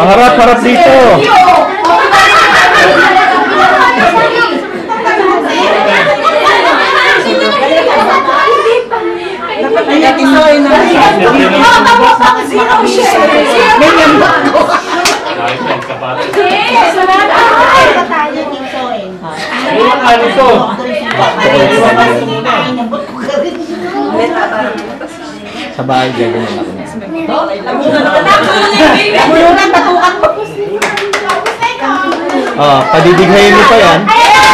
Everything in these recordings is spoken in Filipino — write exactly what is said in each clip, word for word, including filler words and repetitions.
harap-harap dito. Nagkatisoy na. Oh, tapos ako zero share. May yambak ko. Yes! Ay, tayo tisoy. Ano ito? Sa bahay gagawin ako niya. Mulungan, batukan mo. Oh, padidighayin mo pa yan.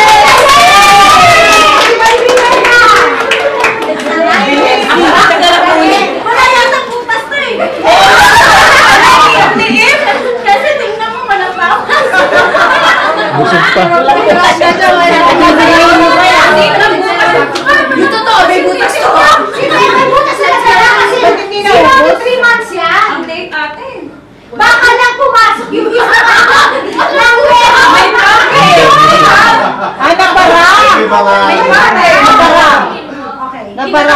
Wala yatang butas na eh. Kasi tingnan mo malapawas. Busog pa. Dito to, may butas to. Sino yung may butas na sila? Kasi zero to three months yan. Ang date ate. Baka lang pumasok yung isa. May pake. Ay, nagbara. May pake. Nagbara. Nagbara.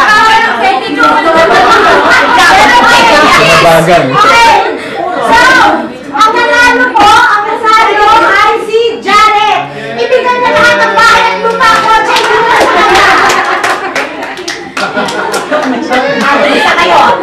Nabagan. Okay. So, ang nanalo po, ang nasalo ay si Jared. Ibigay na lahat ng bahay at lupa ko. Isa kayo.